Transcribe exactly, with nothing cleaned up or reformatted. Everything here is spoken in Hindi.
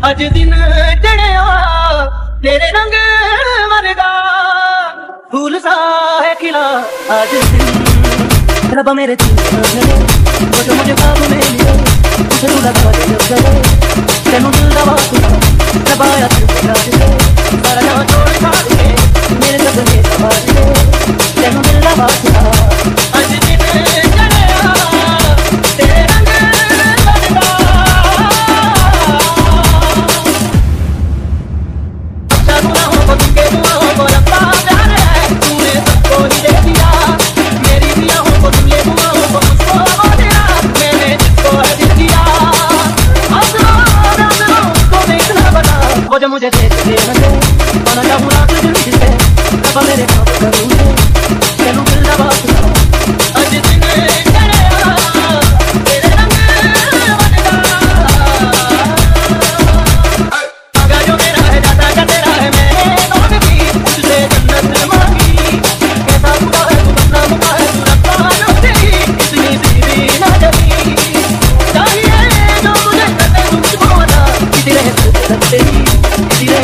अज दिन चढ़िया तेरे रंग वर्गा फूल सा है खिला आज दिन रब्बा मेरे दिल वो जो मुझे ख्वाब में मिले उसे तू लगा दे गले तेनू दिल दा वास्ता रब्बा आया तेरा दिल सारा जहां छोड़ छाड़ के मेरे सपने सवार के तेनू दिल दा वास्ता अज दिन चढ़िया तेरे रंग वर्गा अच्छा गुनाहों को तुमके दुआओं को रब्बा प्यार है तूने सबको ही दे दिया मेरी दुआओं को तुमने दुआओं को मुझको वो दिया मैंने जिसको है दिल दिया आसमां आसमां उसको देखना बना वो जो मुझे देख दे लगे पाना चाहूँ रात दिन जिसे रब्बा मेरे ख्वाब करूँ तेनू दिल दा वास्ता अज दिन चढ़िया तेरे रंग वर्गा आगा जो मेरा है जाता का तेरा है मैंने मांग भी तुझसे जन्नत मांगी कैसा बुरा है तू बदला मुका है तू रब्बा ना तेरी इतनी सीधी ना जमी चाहिए जो मुझे करते तुझको ना इसी रहे तेरी इसी रहे